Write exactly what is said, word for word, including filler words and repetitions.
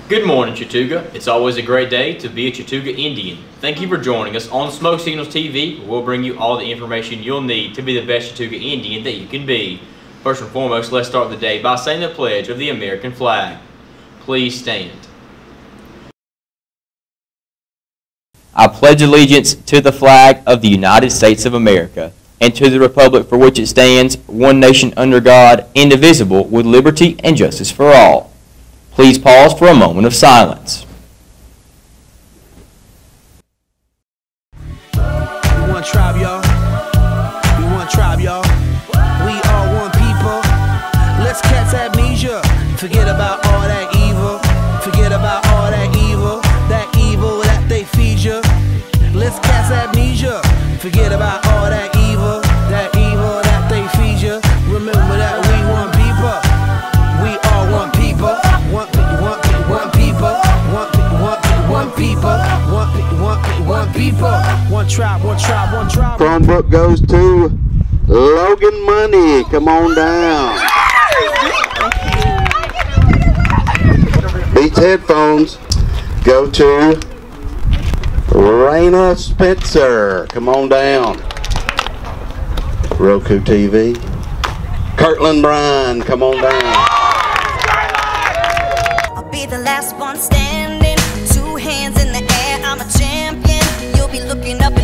Good morning, Chattooga. It's always a great day to be a Chattooga Indian. Thank you for joining us on Smoke Signals T V. We'll bring you all the information you'll need to be the best Chattooga Indian that you can be. First and foremost, let's start the day by saying the pledge of the American flag. Please stand. I pledge allegiance to the flag of the United States of America and to the republic for which it stands, one nation under God, indivisible, with liberty and justice for all. Please pause for a moment of silence. We one tribe, y'all. We one tribe, y'all. We are one people. Let's catch amnesia. Forget about all that evil. Forget about all that evil. That evil that they feed you. Let's catch amnesia. Forget about all that evil. That evil that they feed you. Remember that we one people. We are one people. One, one, one people. One, one, one people. One, one, one people. One tribe, one tribe, one tribe. Chromebook goes to Logan Money. Come on down. Beats headphones go to Raina Spencer. Come on down. Roku T V. Kirtland Bryan. Come on down. I'll be the last one standing. Two hands in the air. I'm a champion. You'll be looking up